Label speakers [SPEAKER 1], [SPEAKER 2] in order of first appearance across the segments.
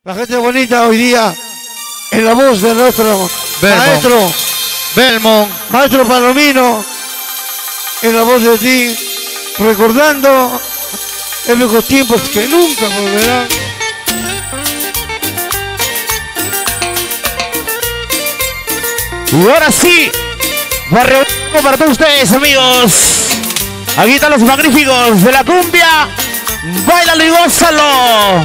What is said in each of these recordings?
[SPEAKER 1] La gente bonita hoy día, en la voz de nuestro maestro Palomino, en la voz de ti, recordando en viejos tiempos que nunca volverán.
[SPEAKER 2] Y ahora sí, barrio para todos ustedes, amigos. Aquí están los magníficos de la cumbia. ¡Báilalo y gózalo!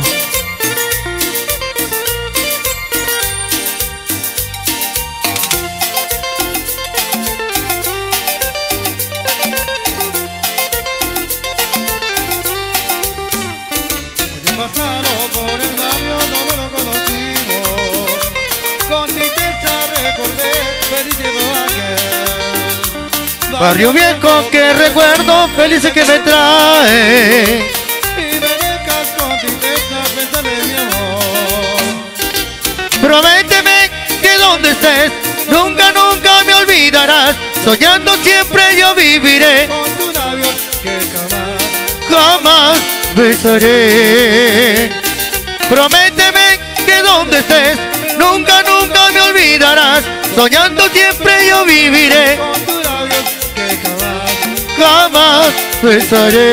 [SPEAKER 1] Barrio viejo que recuerdo, felices que me trae.
[SPEAKER 3] Y me dejas con tristeza pensar en mi amor.
[SPEAKER 1] Prométeme que donde estés, nunca, nunca me olvidarás. Soñando siempre yo viviré.
[SPEAKER 3] Con tu labio que
[SPEAKER 1] jamás besaré. Prométeme que donde estés, nunca, nunca me olvidarás. Soñando siempre yo viviré.
[SPEAKER 3] con tu labio que
[SPEAKER 1] Jamás besaré.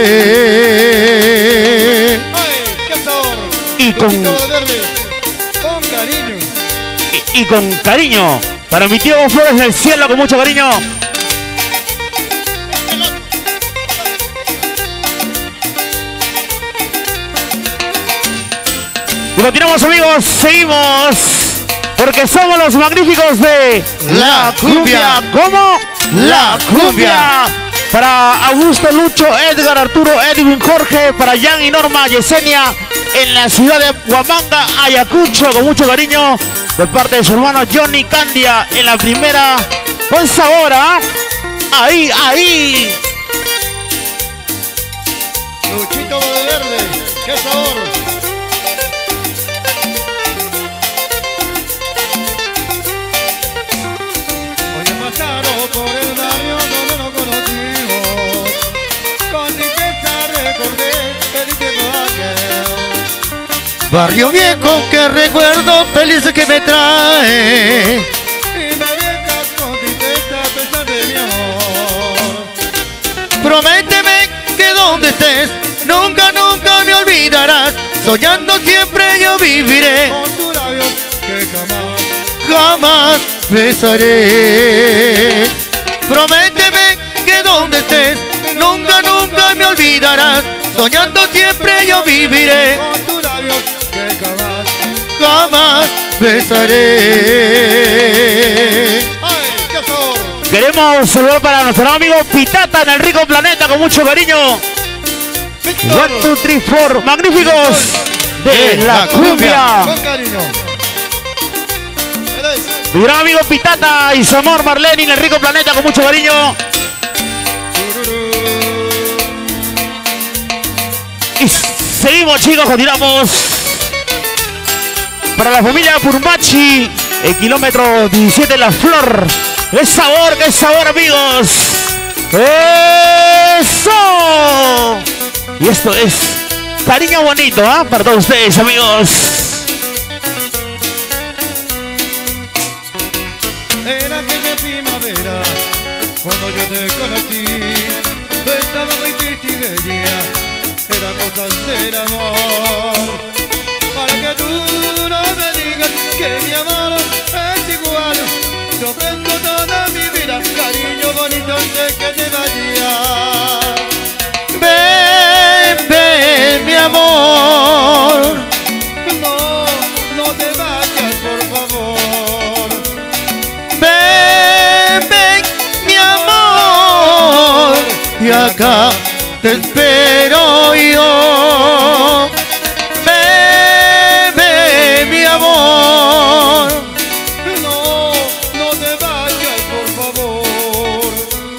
[SPEAKER 3] ¡Ay, qué sabor!
[SPEAKER 2] Y con,
[SPEAKER 3] Verde, con cariño.
[SPEAKER 2] y con cariño, para mi tío Flores del Cielo, con mucho cariño. Y continuamos, amigos, seguimos, porque somos los magníficos de
[SPEAKER 1] La Cumbia.
[SPEAKER 2] ¿Cómo? La Cumbia. Para Augusto, Lucho, Edgar, Arturo, Edwin, Jorge, para Jan y Norma, Yesenia, en la ciudad de Huamanga, Ayacucho, con mucho cariño, por parte de su hermano Johnny Candia, en la primera, con sabor, ¿ah? Ahí, ahí.
[SPEAKER 3] Luchito de verde, qué sabor. Hoy he pasado por el barrio donde no conocimos. Con tristeza recordé el tiempo aquel.
[SPEAKER 1] Barrio viejo que recuerdo, felices que me trae.
[SPEAKER 3] Y me dejas con tristeza pensar de mi amor.
[SPEAKER 1] Prométeme que donde estés, nunca, nunca me olvidarás. Soñando siempre yo viviré.
[SPEAKER 3] Con tu labio que
[SPEAKER 1] Jamás besaré. Prométeme que donde estés, nunca, nunca me olvidarás. Soñando siempre yo viviré.
[SPEAKER 3] con tu labio que
[SPEAKER 1] Jamás besaré.
[SPEAKER 3] ¡Ay, qué sabor!
[SPEAKER 2] Queremos saludar para nuestro amigo Pitata en el rico planeta, con mucho cariño.
[SPEAKER 3] Víctor,
[SPEAKER 2] 1, 2, 3, 4, magníficos de la cumbia.
[SPEAKER 3] con cariño. Eres
[SPEAKER 2] Mi gran amigo Pitata y su amor Marlene en el rico planeta, con mucho cariño. Y seguimos, chicos, continuamos. Para la familia Purmachi, el kilómetro 17 La Flor. ¡Qué sabor, amigos! ¡Eso! Y esto es cariño bonito, ¿ah? Para todos ustedes, amigos.
[SPEAKER 3] en aquella primavera, cuando yo te conocí, estaba muy triste y bella, era cosas del amor. Para que tú no me digas que mi amor es igual, yo prendo toda mi vida, cariño bonito, antes que te vayas.
[SPEAKER 1] Ven, ven, mi amor.
[SPEAKER 3] No, no te vayas, por favor.
[SPEAKER 1] Ven, ven, mi amor. Y acá te espero yo. Ven, ven, mi amor.
[SPEAKER 3] No, no te vayas, por favor.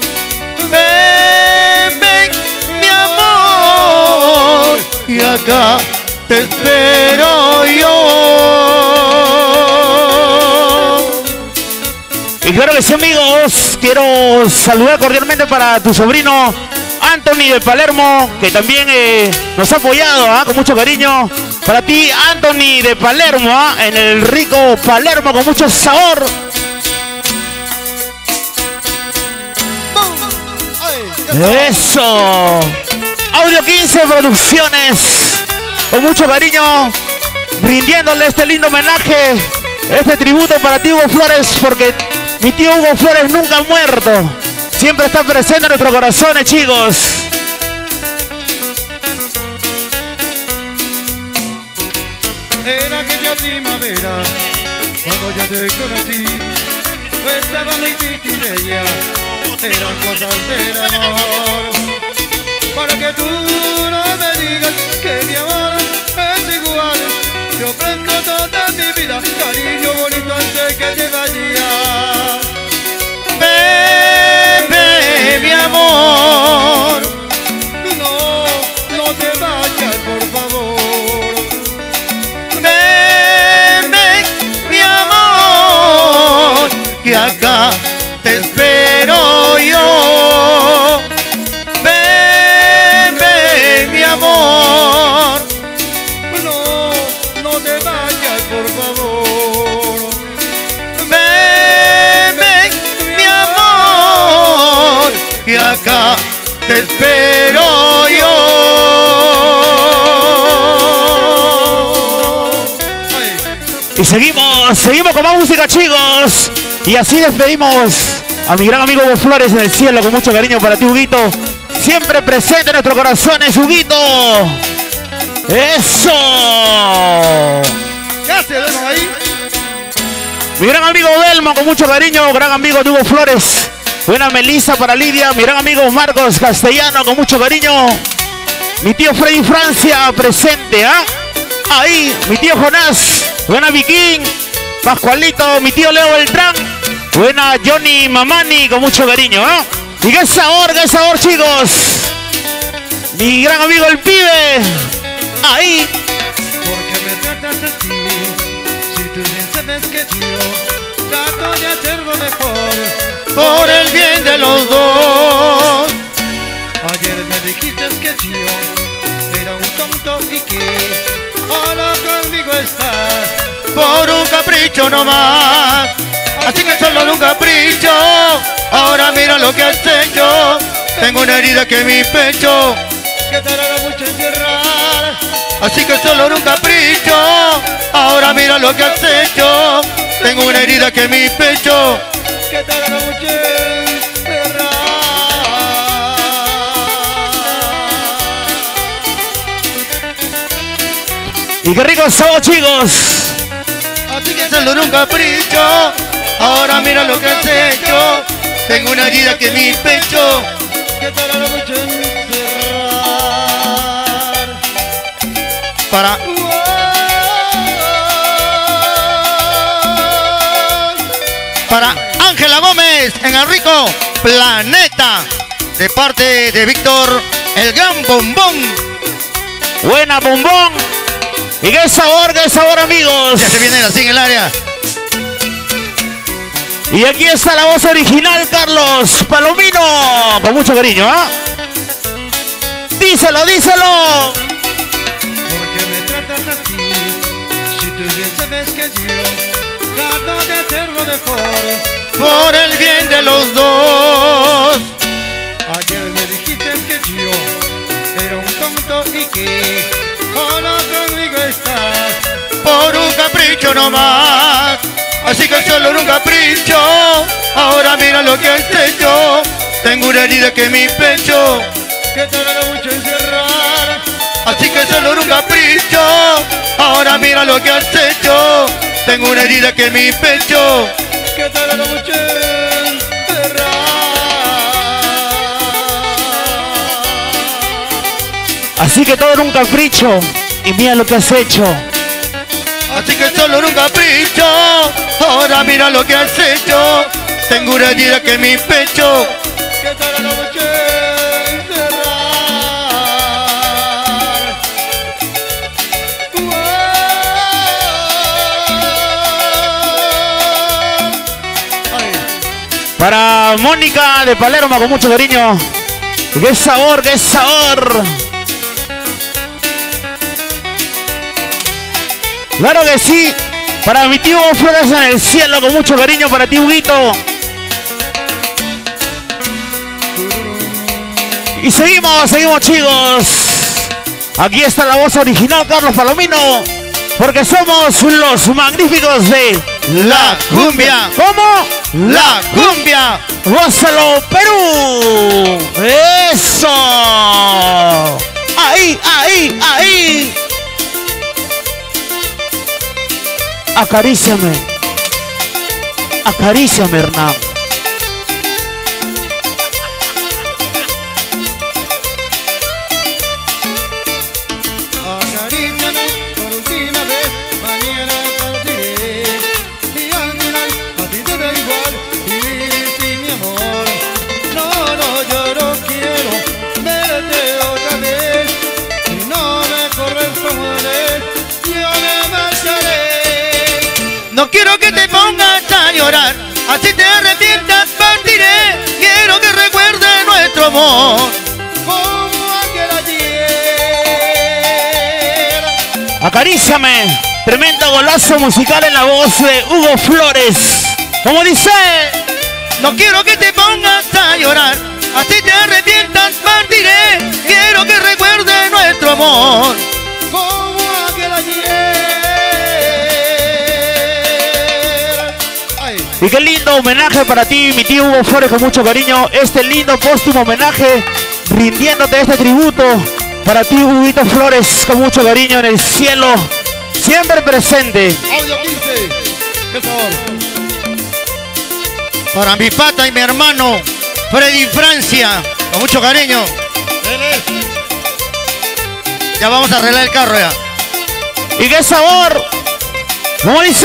[SPEAKER 1] Ven, ven, mi amor. Y acá te espero yo.
[SPEAKER 2] Y claro que sí, amigos, quiero saludar cordialmente para tu sobrino Anthony de Palermo, que también nos ha apoyado con mucho cariño. Para ti, Anthony de Palermo, en el rico Palermo con mucho sabor. Eso. Audio 15 Producciones. Con mucho cariño, rindiéndole este lindo homenaje, este tributo para ti, Hugo Flores, porque mi tío Hugo Flores nunca ha muerto. Siempre está presente en nuestros corazones, chicos.
[SPEAKER 3] Era aquella primavera cuando yo te conocí, estaba muy bella, eran cosas del amor. Para que tú no me digas que mi amor es igual, yo prendo toda mi vida, cariño bonito antes que te vayas. Bebé, mi amor, no te vayas, por favor. Bebé, mi amor, que acá te espero yo. Bebé, mi amor, no te vayas, por favor. Bebé, mi amor, que acá te espero yo.
[SPEAKER 2] Y seguimos con más música, chicos. Y así despedimos a mi gran amigo Hugo Flores en el cielo, con mucho cariño para ti, Huguito. Siempre presente en nuestros corazones, Huguito. ¡Eso!
[SPEAKER 3] ¿Qué se ven ahí?
[SPEAKER 2] Mi gran amigo Delmo, con mucho cariño, gran amigo de Hugo Flores. Buena Melissa para Lidia, mi gran amigo Marcos Castellano, con mucho cariño. Mi tío Freddy Francia, presente, ¿ah? Ahí, mi tío Jonás. Buena Viking, Pascualito, mi tío Leo Beltrán. Buena Johnny Mamani, con mucho cariño, ¿ah? Y qué sabor, chicos. Mi gran amigo el pibe. Ahí.
[SPEAKER 3] Porque me tratas así, si tú bien sabes que yo trato de hacerlo mejor, por el bien de los dos. Ayer me dijiste que yo era un tonto y que ahora conmigo estás por un capricho nomás. Así que solo de un capricho, ahora mira lo que has hecho. Tengo una herida que en mi pecho que tardará mucho en cerrar. Así que solo de un capricho, ahora mira lo que has hecho. Tengo una herida que en mi pecho que tardará mucho en cerrar.
[SPEAKER 2] Y qué rico sabor, chicos.
[SPEAKER 3] Así que solo de un capricho, ahora mira lo que has hecho. Tengo una herida que en mi pecho que tardará mucho en cerrar. Para Ángela Gómez en el rico Planeta, de parte de Víctor el Gran Bombón.
[SPEAKER 2] Buena, Bombón. Y qué sabor, amigos.
[SPEAKER 3] Ya se viene así en el área.
[SPEAKER 2] Y aquí está la voz original, Carlos Palomino, con mucho cariño, ¿ah? Díselo.
[SPEAKER 3] Porque me tratas así, si tú bien sabes que yo trato de hacerlo mejor, por el bien de los dos. Ayer me dijiste que yo era un tonto y que ahora conmigo estás por un capricho nomás. Así que solo en un capricho, ahora mira lo que has hecho. Tengo una herida que en mi pecho que tardará mucho en cerrar. Así que solo en un capricho, ahora mira lo que has hecho. Tengo una herida que en mi pecho que tardará mucho en cerrar.
[SPEAKER 2] Así que todo en un capricho. Y mira lo que has hecho.
[SPEAKER 3] Así que solo en un capricho, ahora mira lo que has hecho. Tengo una herida que en mi pecho que tardará mucho en cerrar.
[SPEAKER 2] Para Mónica de Palermo, con mucho cariño. ¡Qué sabor! Claro que sí. Para mi tío Flores en el cielo, con mucho cariño para ti, Huguito. Y seguimos, chicos. Aquí está la voz original, Carlos Palomino. Porque somos los magníficos de
[SPEAKER 3] La Cumbia.
[SPEAKER 2] ¿Cómo?
[SPEAKER 3] La Cumbia.
[SPEAKER 2] ¡Gózalo, Perú! ¡Eso! ¡Ahí, ahí, ahí! Acaríciame. Acaríciame, Hernán.
[SPEAKER 3] Acaríciame por última vez, mañana partiré. Y al final a ti te da igual vivir sin mi amor. No, no, yo no quiero verte otra vez. Si no me corresponde, yo me marcharé. No quiero que te pongas a llorar, así te arrepientas, partiré. Quiero que recuerdes nuestro amor como aquel ayer.
[SPEAKER 2] Acaríciame. Tremendo golazo musical en la voz de Hugo Flores. Como dice,
[SPEAKER 3] No quiero que te pongas a llorar, así te arrepientas, partiré. Quiero que recuerdes nuestro amor como aquel ayer. Ay.
[SPEAKER 2] y qué lindo homenaje para ti, mi tío Hugo Flores, con mucho cariño. Este lindo póstumo homenaje, rindiéndote este tributo para ti, Huguito Flores, con mucho cariño en el cielo, siempre presente.
[SPEAKER 3] Audio 15, por favor. Para mi pata y mi hermano Freddy Francia, con mucho cariño. Ya vamos a arreglar el carro ya.
[SPEAKER 2] Y qué sabor, como dice,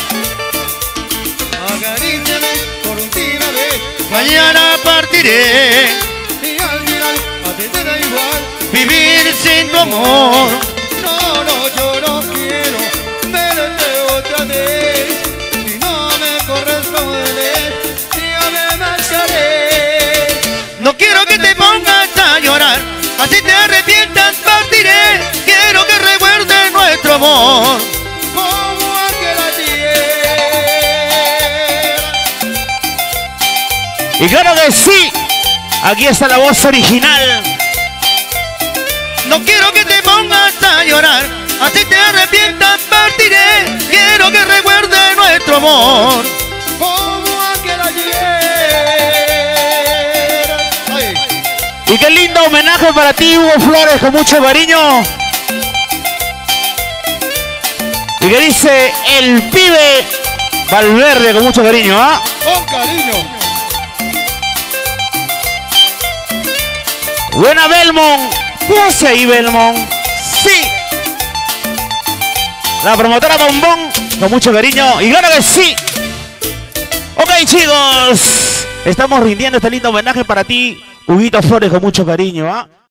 [SPEAKER 3] Acaríciame por última vez, mañana partiré. Y al final a ti te da igual vivir sin tu amor. No, no, yo no quiero verte otra vez. Si no me corresponde, yo me marcharé. No quiero que te pongas a llorar, así te arrepientas, partiré. Quiero que recuerdes nuestro amor como aquel ayer.
[SPEAKER 2] y claro que sí, aquí está la voz original.
[SPEAKER 3] No quiero que te pongas a llorar, así te arrepientas, partiré. Quiero que recuerdes nuestro amor como aquel ayer. Ay.
[SPEAKER 2] Y qué lindo homenaje para ti, Hugo Flores, con mucho cariño. Y que dice el pibe Valverde, con mucho cariño, ¿ah?
[SPEAKER 3] Con cariño.
[SPEAKER 2] Buena Belmont. ¿Qué hace ahí, Belmont? Sí. La promotora Bombón, con mucho cariño. Y claro que sí. Ok, chicos. Estamos rindiendo este lindo homenaje para ti, Huguito Flores, con mucho cariño, ¿ah?